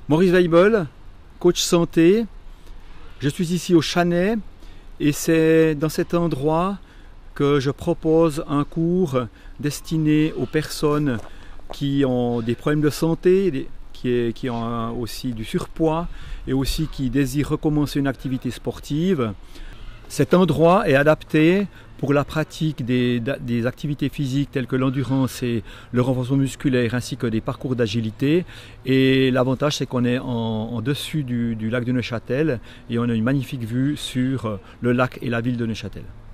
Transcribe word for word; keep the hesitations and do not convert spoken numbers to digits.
Maurice Weibel, coach santé. Je suis ici au Chanay et c'est dans cet endroit que je propose un cours destiné aux personnes qui ont des problèmes de santé, qui, qui ont aussi du surpoids et aussi qui désirent recommencer une activité sportive. Cet endroit est adapté pour la pratique des, des activités physiques telles que l'endurance et le renforcement musculaire ainsi que des parcours d'agilité. Et l'avantage c'est qu'on est en, en dessus du, du lac de Neuchâtel et on a une magnifique vue sur le lac et la ville de Neuchâtel.